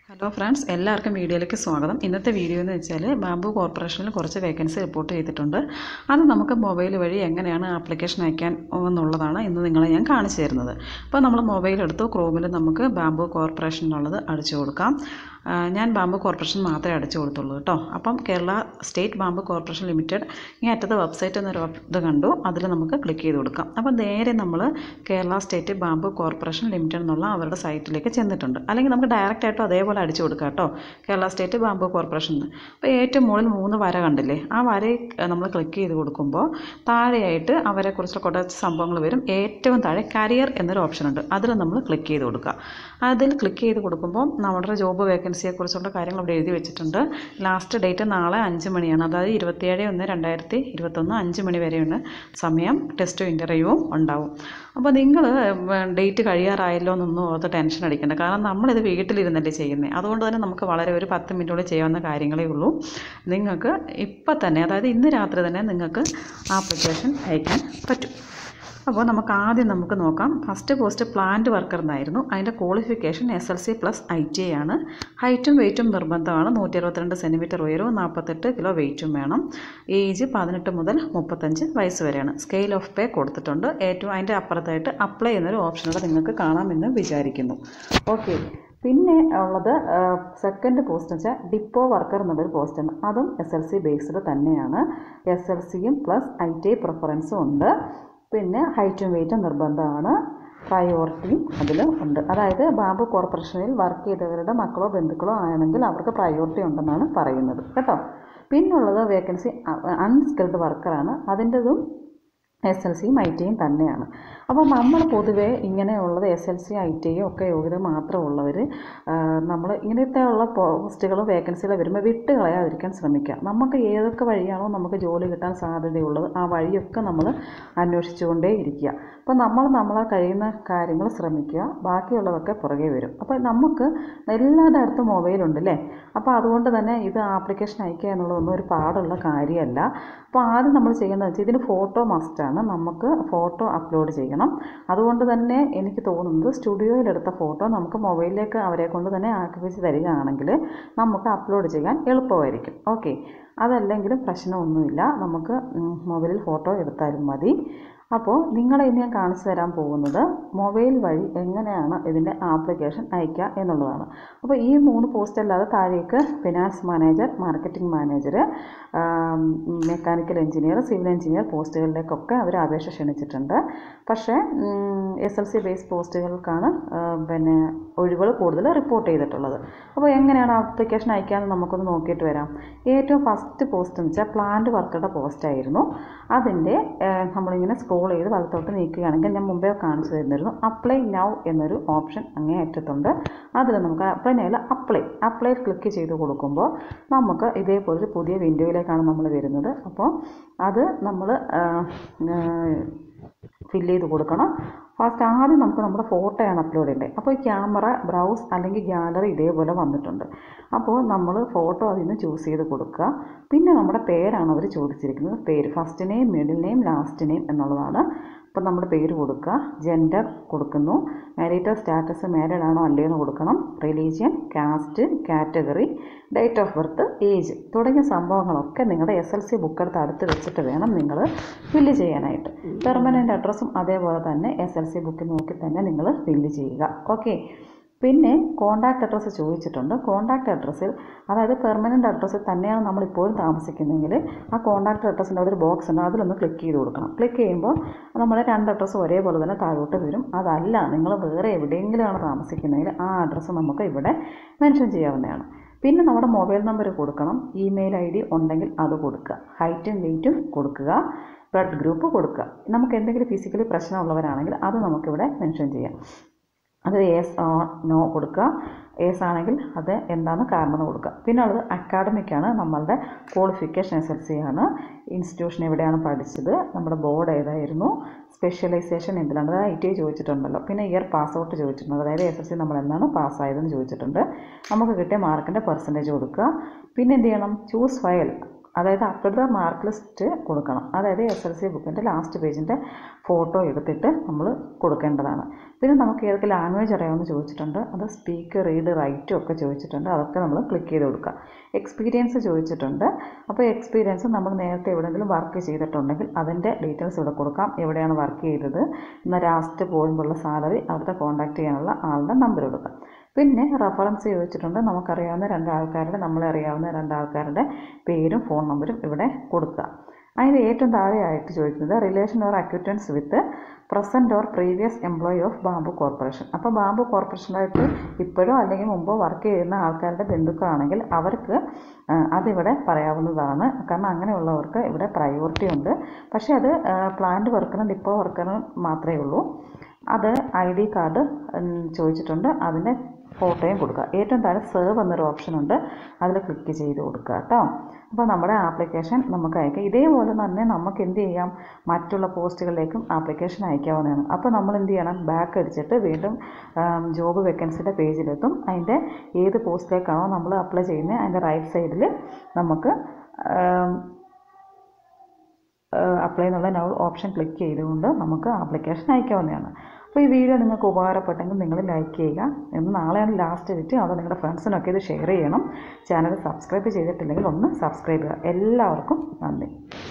Hello friends, എല്ലാവർക്കും വീഡിയോയിലേക്ക് സ്വാഗതം. ഇന്നത്തെ വീഡിയോ എന്ന് വെച്ചാൽ ബാംബു കോർപ്പറേഷനിൽ കുറച്ച് വേക്കൻസി റിപ്പോർട്ട് ചെയ്തിട്ടുണ്ട്. അത് നമുക്ക് മൊബൈൽ വഴി എങ്ങനെയാണ് ആപ്ലിക്കേഷൻ അയക്കാൻ എന്നുള്ളതാണ് ഇന്ന് നിങ്ങളെ ഞാൻ കാണിച്ചു തരുന്നത്. അപ്പോൾ നമ്മൾ മൊബൈൽ എടുത്തു, ക്രോമിൽ നമുക്ക് ബാംബു കോർപ്പറേഷൻ എന്നുള്ളത് അടിച്ചു കൊടുക്കാം. ഞാൻ ബാംബു കോർപ്പറേഷൻ മാത്രമേ അടിച്ചു കൊടുത്തുള്ളൂ കേട്ടോ. അപ്പം Kerala state bamboo corporation limited ഈ അറ്റത്ത് വെബ്സൈറ്റ് എന്നൊരു ഇത് കണ്ടു, അതിൽ നമുക്ക് ക്ലിക്ക് ചെയ്ത് കൊടുക്കാം. അപ്പോൾ നേരെ നമ്മൾ Kerala state bamboo corporation limited എന്നുള്ള അവരുടെ സൈറ്റിലേക്ക് ചെന്നിട്ടുണ്ട്. അല്ലെങ്കിൽ നമുക്ക് ഡയറക്റ്റ് ആയിട്ടും അതേപോലെ അടിച്ചു കൊടുക്കാം കേട്ടോ, കേരള സ്റ്റേറ്റ് ബാംബു കോർപ്പറേഷൻ. അപ്പോൾ ഏറ്റവും മുകളിൽ 3 വര കണ്ടില്ലേ, ആ വരയിൽ നമ്മൾ ക്ലിക്ക് ചെയ്ത് കൊടുക്കുമ്പോൾ താഴെയായിട്ട് അവരെക്കുറിച്ചുള്ള കുറച്ച് സംഭവങ്ങൾ വരും. ഏറ്റവും താഴെ കരിയർ എന്നൊരു ഓപ്ഷൻ ഉണ്ട്, അതിൽ നമ്മൾ ക്ലിക്ക് ചെയ്ത് കൊടുക്കുക. അതിൽ ക്ലിക്ക് ചെയ്ത് കൊടുക്കുമ്പോൾ നമ്മുടെ ജോബ് വേക്കൻസിയെക്കുറിച്ചുള്ള കാര്യങ്ങൾ അവിടെ എഴുതി വെച്ചിട്ടുണ്ട്. ലാസ്റ്റ് ഡേറ്റ് നാളെ 5 മണിയാണ്, അതായത് 27/1/2021 5 മണി വരെയാണ് സമയം. ടെസ്റ്റും ഇൻ്റർവ്യൂവും ഉണ്ടാവും. അപ്പോൾ നിങ്ങൾ ഡേറ്റ് കഴിയാറായല്ലോ എന്നൊന്നും ഓർത്ത് ടെൻഷൻ അടിക്കേണ്ട, കാരണം നമ്മളിത് വീട്ടിലിരുന്നല്ലേ ചെയ്യുന്നത്. അതുകൊണ്ട് തന്നെ നമുക്ക് വളരെ ഒരു 10 മിനിറ്റോടെ ചെയ്യാവുന്ന കാര്യങ്ങളേ ഉള്ളൂ. നിങ്ങൾക്ക് ഇപ്പം തന്നെ, അതായത് ഇന്ന് രാത്രി തന്നെ നിങ്ങൾക്ക് ആപ്ലിക്കേഷൻ അയക്കാൻ പറ്റും. അപ്പോൾ ആദ്യം നമുക്ക് നോക്കാം. ഫസ്റ്റ് പോസ്റ്റ് പ്ലാന്റ് വർക്കർ എന്നായിരുന്നു. അതിൻ്റെ ക്വാളിഫിക്കേഷൻ SLC+ ITI ആണ്. ഹൈറ്റും വെയ്റ്റും നിർബന്ധമാണ്. 162 സെൻറ്റിമീറ്റർ ഉയരവും 48 കിലോ വെയ്റ്റും വേണം. ഏജ് 18 മുതൽ 35 വയസ്സ് വരെയാണ്. സ്കെയിൽ ഓഫ് പേ കൊടുത്തിട്ടുണ്ട്. ഏറ്റവും അതിൻ്റെ അപ്പുറത്തായിട്ട് അപ്ലൈ എന്നൊരു ഓപ്ഷനോടെ നിങ്ങൾക്ക് കാണാമെന്ന് വിചാരിക്കുന്നു. ഓക്കെ, പിന്നെ ഉള്ളത് സെക്കൻഡ് പോസ്റ്റ് എന്ന് വെച്ചാൽ ഡിപ്പോ വർക്കർ എന്നുള്ളൊരു പോസ്റ്റാണ്. അതും SLC ബേസ്ഡ് തന്നെയാണ്. SLCയും പ്ലസ് ITI പ്രിഫറൻസും ഉണ്ട്. പിന്നെ ഹൈറ്റും വെയ്റ്റും നിർബന്ധമാണ്. പ്രയോറിറ്റിയും അതിൽ ഉണ്ട്. അതായത് ബാംബു കോർപ്പറേഷനിൽ വർക്ക് ചെയ്തവരുടെ മക്കളോ ബന്ധുക്കളോ ആണെങ്കിൽ അവർക്ക് പ്രയോറിറ്റി ഉണ്ടെന്നാണ് പറയുന്നത് കേട്ടോ. പിന്നുള്ളത് വേക്കൻസി അൺസ്കിൽഡ് വർക്കറാണ്. അതിൻ്റെതും SLCയും ITIയും തന്നെയാണ്. അപ്പോൾ നമ്മൾ പൊതുവേ ഇങ്ങനെയുള്ളത് SLC ITIയും ഒക്കെ യോഗ്യത മാത്രമുള്ളവർ നമ്മൾ ഇങ്ങനത്തെ ഉള്ള പോസ്റ്റുകളും വേക്കൻസികൾ വരുമ്പോൾ വിട്ട് കളയാതിരിക്കാൻ ശ്രമിക്കുക. നമുക്ക് ഏതൊക്കെ വഴിയാണോ നമുക്ക് ജോലി കിട്ടാൻ സാധ്യതയുള്ളത് ആ വഴിയൊക്കെ നമ്മൾ അന്വേഷിച്ചുകൊണ്ടേ ഇരിക്കുക. അപ്പോൾ നമ്മളെ കഴിയുന്ന കാര്യങ്ങൾ ശ്രമിക്കുക, ബാക്കിയുള്ളതൊക്കെ പുറകെ വരും. അപ്പോൾ നമുക്ക് എല്ലാവരുടെ അടുത്തും മൊബൈലുണ്ട് അല്ലേ. അപ്പോൾ അതുകൊണ്ട് തന്നെ ഇത് ആപ്ലിക്കേഷൻ അയക്കുക എന്നുള്ളതൊന്നും ഒരു പാടുള്ള കാര്യമല്ല. അപ്പോൾ ആദ്യം നമ്മൾ ചെയ്യുന്നത് വെച്ചാൽ ഇതിന് ഫോട്ടോ മസ്റ്റാണ്. നമുക്ക് ഫോട്ടോ അപ്ലോഡ് ചെയ്യണം. അതുകൊണ്ട് തന്നെ എനിക്ക് തോന്നുന്നത് സ്റ്റുഡിയോയിലെടുത്ത ഫോട്ടോ നമുക്ക് മൊബൈലിലേക്ക് അവരെ കൊണ്ട് തന്നെ ആക്കിപ്പിച്ച് തരികയാണെങ്കിൽ നമുക്ക് അപ്ലോഡ് ചെയ്യാൻ എളുപ്പമായിരിക്കും. ഓക്കെ, അതല്ലെങ്കിലും പ്രശ്നമൊന്നുമില്ല, നമുക്ക് മൊബൈലിൽ ഫോട്ടോ എടുത്താലും മതി. അപ്പോൾ നിങ്ങളെ ഇനി ഞാൻ കാണിച്ചു തരാൻ പോകുന്നത് മൊബൈൽ വഴി എങ്ങനെയാണ് ഇതിൻ്റെ ആപ്ലിക്കേഷൻ അയക്കുക എന്നുള്ളതാണ്. അപ്പോൾ ഈ 3 പോസ്റ്റ് അല്ലാതെ താഴേക്ക് finance manager, marketing manager, mechanical engineer, civil engineer പോസ്റ്റുകളിലേക്കൊക്കെ അവർ അപേക്ഷ ക്ഷണിച്ചിട്ടുണ്ട്. പക്ഷേ SLC ബേസ് പോസ്റ്റുകൾക്കാണ് പിന്നെ ഒഴിവുകൾ കൂടുതൽ റിപ്പോർട്ട് ചെയ്തിട്ടുള്ളത്. അപ്പോൾ എങ്ങനെയാണ് ആപ്ലിക്കേഷൻ അയക്കാമെന്ന് നമുക്കൊന്ന് നോക്കിയിട്ട് വരാം. ഏറ്റവും ഫസ്റ്റ് പോസ്റ്റ് എന്ന് വെച്ചാൽ പ്ലാന്റ് വർക്കറുടെ പോസ്റ്റായിരുന്നു. അതിൻ്റെ നമ്മളിങ്ങനെ സ്ക്രോൾ ചെയ്ത് വലത്തോട്ട് നീക്കുകയാണെങ്കിൽ ഞാൻ മുമ്പേ കാണിച്ചു തരുന്നിരുന്നു, അപ്ലൈ നൗ എന്നൊരു ഓപ്ഷൻ അങ്ങേ അറ്റത്തുണ്ട്. അതിൽ നമുക്ക് അപ്ലൈ ക്ലിക്ക് ചെയ്ത് കൊടുക്കുമ്പോൾ നമുക്ക് ഇതേപോലൊരു പുതിയ വിൻഡോയിലേക്കാണ് നമ്മൾ വരുന്നത്. അപ്പോൾ അത് നമ്മൾ ഫില്ല് ചെയ്ത് കൊടുക്കണം. ഫസ്റ്റ് ആദ്യം നമുക്ക് നമ്മുടെ ഫോട്ടോയാണ് അപ്ലോഡ് ചെയ്യേണ്ടത്. അപ്പോൾ ക്യാമറ, ബ്രൗസ് അല്ലെങ്കിൽ ഗാലറി ഇതേപോലെ വന്നിട്ടുണ്ട്. അപ്പോൾ നമ്മൾ ഫോട്ടോ അതിൽ നിന്ന് ചൂസ് ചെയ്ത് കൊടുക്കുക. പിന്നെ നമ്മുടെ പേരാണ് അവർ ചോദിച്ചിരിക്കുന്നത്. പേര് first name, middle name, last name എന്നുള്ളതാണ്. അപ്പോൾ നമ്മുടെ പേര് കൊടുക്കുക. ജെൻഡർ കൊടുക്കുന്നു. മാരിറ്റൽ സ്റ്റാറ്റസ് മാരീഡ് ആണോ അല്ലയോ എന്ന് കൊടുക്കണം. Religion, caste, category, date of birth, age തുടങ്ങിയ സംഭവങ്ങളൊക്കെ നിങ്ങളുടെ SLC ബുക്കെടുത്ത് അടുത്ത് വെച്ചിട്ട് വേണം നിങ്ങൾ ഫില്ല് ചെയ്യാനായിട്ട്. പെർമനൻ്റ് അഡ്രസ്സും അതേപോലെ തന്നെ SLC ബുക്കിൽ നോക്കി തന്നെ നിങ്ങൾ ഫില്ല് ചെയ്യുക. ഓക്കെ, പിന്നെ കോൺടാക്റ്റ് അഡ്രസ്സ് ചോദിച്ചിട്ടുണ്ട്. കോൺടാക്റ്റ് അഡ്രസ്സിൽ, അതായത് പെർമനൻ്റ് അഡ്രസ്സിൽ തന്നെയാണ് നമ്മളിപ്പോഴും താമസിക്കുന്നതെങ്കിൽ ആ കോൺടാക്റ്റ് അഡ്രസ്സിൻ്റെ ഒരു ബോക്സ് ഉണ്ട്, അതിലൊന്ന് ക്ലിക്ക് ചെയ്ത് കൊടുക്കണം. ക്ലിക്ക് ചെയ്യുമ്പോൾ നമ്മുടെ 2 അഡ്രസ്സ് ഒരേപോലെ തന്നെ താഴോട്ട് വരും. അതല്ല നിങ്ങൾ വേറെ എവിടെയെങ്കിലുമാണ് താമസിക്കുന്നതെങ്കിൽ ആ അഡ്രസ്സ് നമുക്ക് ഇവിടെ മെൻഷൻ ചെയ്യാവുന്നതാണ്. പിന്നെ നമ്മുടെ മൊബൈൽ നമ്പർ കൊടുക്കണം. ഇമെയിൽ ID ഉണ്ടെങ്കിൽ അത് കൊടുക്കുക. ഹൈറ്റും വെയ്റ്റും കൊടുക്കുക. ബ്ലഡ് ഗ്രൂപ്പ് കൊടുക്കുക. നമുക്ക് എന്തെങ്കിലും ഫിസിക്കലി പ്രശ്നമുള്ളവരാണെങ്കിൽ അത് നമുക്കിവിടെ മെൻഷൻ ചെയ്യാം. അത് യെസ് ഓർ നോ കൊടുക്കുക. യെസ് ആണെങ്കിൽ അത് എന്താണ് കാരണം എന്ന് കൊടുക്കുക. പിന്നെ ഉള്ളത് അക്കാഡമിക്കാണ്. നമ്മളുടെ ക്വാളിഫിക്കേഷൻ SLC ആണ്. ഇൻസ്റ്റിറ്റ്യൂഷൻ എവിടെയാണ് പഠിച്ചത്, നമ്മുടെ ബോർഡ് ഏതായിരുന്നു, സ്പെഷ്യലൈസേഷൻ എന്തിലാണ്, അതായത് ITI ചോദിച്ചിട്ടുണ്ടല്ലോ. പിന്നെ ഇയർ പാസ് ഔട്ട് ചോദിച്ചിട്ടുണ്ട്, അതായത് SLC നമ്മൾ എന്നാണ് പാസ്സായതെന്ന് ചോദിച്ചിട്ടുണ്ട്. നമുക്ക് കിട്ടിയ മാർക്കിൻ്റെ പെർസെൻറ്റേജ് കൊടുക്കുക. പിന്നെ എന്ത് ചെയ്യണം, ചൂസ് ഫയൽ അതായത് അപ്ലോഡ് ദ മാർക്ക് ലിസ്റ്റ് കൊടുക്കണം. അതായത് SLC ബുക്കിൻ്റെ ലാസ്റ്റ് പേജിൻ്റെ ഫോട്ടോ എടുത്തിട്ട് നമ്മൾ കൊടുക്കേണ്ടതാണ്. പിന്നെ നമുക്ക് ഏതൊക്കെ ലാംഗ്വേജ് അറിയാമെന്ന് ചോദിച്ചിട്ടുണ്ട്. അത് സ്പീക്ക്, റീഡ്, റൈറ്റും ഒക്കെ ചോദിച്ചിട്ടുണ്ട്. അതൊക്കെ നമ്മൾ ക്ലിക്ക് ചെയ്ത് കൊടുക്കുക. എക്സ്പീരിയൻസ് ചോദിച്ചിട്ടുണ്ട്. അപ്പോൾ എക്സ്പീരിയൻസ് നമ്മൾ നേരത്തെ എവിടെയെങ്കിലും വർക്ക് ചെയ്തിട്ടുണ്ടെങ്കിൽ അതിൻ്റെ ഡീറ്റെയിൽസ് ഇവിടെ കൊടുക്കാം. എവിടെയാണ് വർക്ക് ചെയ്തത്, എന്നാൽ ലാസ്റ്റ് പോകുമ്പോഴുള്ള സാലറി, അവിടുത്തെ കോൺടാക്റ്റ് ചെയ്യാനുള്ള ആളുടെ നമ്പർ കൊടുക്കാം. പിന്നെ റെഫറൻസ് ചോദിച്ചിട്ടുണ്ട്. നമുക്കറിയാവുന്ന നമ്മളെ അറിയാവുന്ന രണ്ടാൾക്കാരുടെ പേരും ഫോൺ നമ്പരും ഇവിടെ കൊടുക്കുക. അതിന് ഏറ്റവും താഴെയായിട്ട് ചോദിക്കുന്നത് relation or acquaintance with present or previous employee of bamboo corporation. അപ്പോൾ ബാംബു കോർപ്പറേഷനായിട്ട് ഇപ്പോഴോ അല്ലെങ്കിൽ മുമ്പോ വർക്ക് ചെയ്യുന്ന ആൾക്കാരുടെ ബന്ധുക്കളാണെങ്കിൽ അവർക്ക് അതിവിടെ പറയാവുന്നതാണ്. കാരണം അങ്ങനെയുള്ളവർക്ക് ഇവിടെ പ്രയോറിറ്റി ഉണ്ട്. പക്ഷേ അത് പ്ലാന്റ് വർക്കറിനും ഡിപ്പോ വർക്കറിനും മാത്രമേ ഉള്ളൂ. അത് ID കാർഡ് ചോദിച്ചിട്ടുണ്ട്. അതിൻ്റെ ഫോട്ടോയും കൊടുക്കുക. ഏറ്റവും താഴെ സേവ് എന്നൊരു ഓപ്ഷൻ ഉണ്ട്, അതിൽ ക്ലിക്ക് ചെയ്ത് കൊടുക്കുക കേട്ടോ. അപ്പോൾ നമ്മുടെ ആപ്ലിക്കേഷൻ നമുക്ക് അയക്കാം. ഇതേപോലെ തന്നെ നമുക്ക് എന്ത് ചെയ്യാം, മറ്റുള്ള പോസ്റ്റുകളിലേക്കും ആപ്ലിക്കേഷൻ അയക്കാവുന്നതാണ്. അപ്പോൾ നമ്മൾ എന്ത് ചെയ്യണം, ബാക്ക് അടിച്ചിട്ട് വീണ്ടും ജോബ് വേക്കൻസിയുടെ പേജിലെത്തും. അതിൻ്റെ ഏത് പോസ്റ്റിലേക്കാണോ നമ്മൾ അപ്ലൈ ചെയ്യുന്നത് അതിൻ്റെ റൈറ്റ് സൈഡിൽ നമുക്ക് അപ്ലൈ എന്നുള്ള നൗ ഓപ്ഷൻ ക്ലിക്ക് ചെയ്തുകൊണ്ട് നമുക്ക് ആപ്ലിക്കേഷൻ അയക്കാവുന്നതാണ്. അപ്പോൾ ഈ വീഡിയോ നിങ്ങൾക്ക് ഉപകാരപ്പെട്ടെങ്കിൽ നിങ്ങൾ ലൈക്ക് ചെയ്യുക. ഇന്ന് നാളെയാണ് ലാസ്റ്റ് ഡേറ്റ്. അവിടെ നിങ്ങളുടെ ഫ്രണ്ട്സിനൊക്കെ ഇത് ഷെയർ ചെയ്യണം. ചാനൽ സബ്സ്ക്രൈബ് ചെയ്തിട്ടില്ലെങ്കിൽ ഒന്ന് സബ്സ്ക്രൈബ് ചെയ്യുക. എല്ലാവർക്കും നന്ദി.